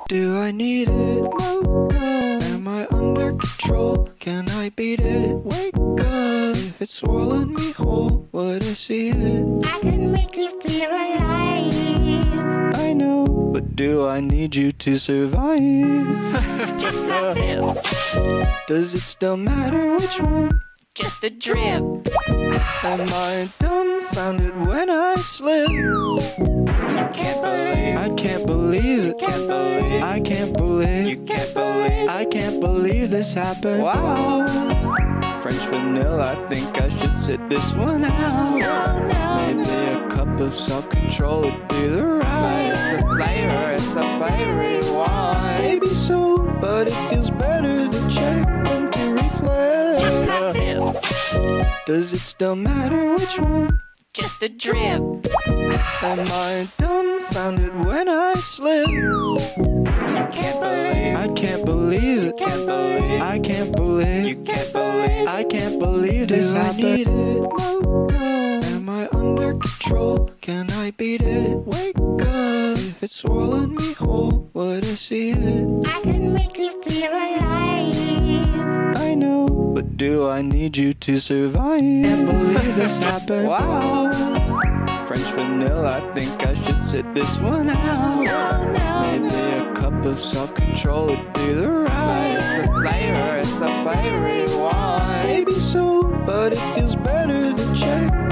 do I need it? Am I under control? Can I beat it? Wake up. If it's swallowing me whole, would I see it? I can make you feel alive. I know, but do I need you to survive? Just a sip, Does it still matter which one? just a drip. Am I dumbfounded when I slip? Can't believe, I can't believe it. can't believe, I can't believe. you can't believe. I can't believe this happened. Wow. French vanilla, I think I should sit this one out. Oh no, Maybe a cup of self-control would be the right. It's the flavor you want. Maybe so, but it feels better to check than to reflect. just a sip, Does it still matter which one? just a drip. Am I dumbfounded when I slip? Can't believe, I can't believe it. can't believe, I can't believe. you can't believe. I can't believe this happened. Am I under control? Can I beat it? Wake up. If it's swallowing me whole, would I see it? I can make you feel alive. I know, but do I need you to survive? Can't believe this happened. Wow. French vanilla, I think I should sit this one out. Oh no, Maybe a cup of self-control would be the right. It's the flavor you want. Maybe so, but it feels better to check